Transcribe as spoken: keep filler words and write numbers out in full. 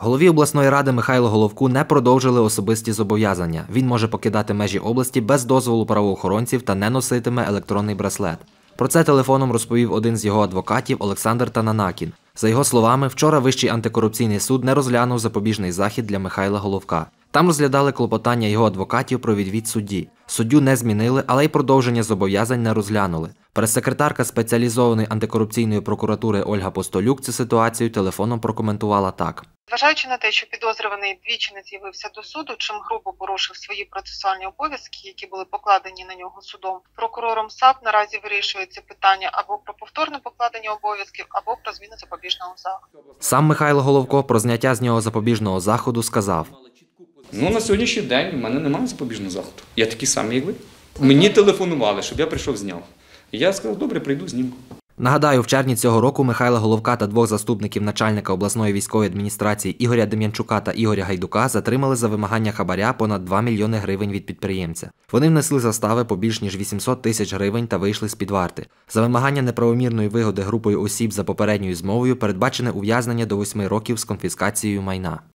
Голові обласної ради Михайлу Головку не продовжили особисті зобов'язання. Він може покидати межі області без дозволу правоохоронців та не носитиме електронний браслет. Про це телефоном розповів один з його адвокатів Олександр Тананакін. За його словами, вчора Вищий антикорупційний суд не розглянув запобіжний захід для Михайла Головка. Там розглядали клопотання його адвокатів про відвід судді. Суддю не змінили, але й продовження зобов'язань не розглянули. Прес-секретарка спеціалізованої антикорупційної прокуратури Ольга Постолюк цю ситуацію телефоном прокоментувала так. Зважаючи на те, що підозрюваний двічі не з'явився до суду, чим грубо порушив свої процесуальні обов'язки, які були покладені на нього судом, прокурором САП наразі вирішується питання або про повторне покладення обов'язків, або про зміну запобіжного заходу. Сам Михайло Головко про зняття з нього запобіжного заходу сказав. Ну, на сьогоднішній день в мене немає запобіжного заходу. Я такий самий, як ви. Мені телефонували, щоб я прийшов, зняв. І я сказав, добре, прийду, зніму. Нагадаю, в червні цього року Михайла Головка та двох заступників начальника обласної військової адміністрації Ігоря Дем'янчука та Ігоря Гайдука затримали за вимагання хабаря понад два мільйони гривень від підприємця. Вони внесли застави по більш ніж вісімсот тисяч гривень та вийшли з-під варти. За вимагання неправомірної вигоди групою осіб за попередньою змовою передбачене ув'язнення до восьми років з конфіскацією майна.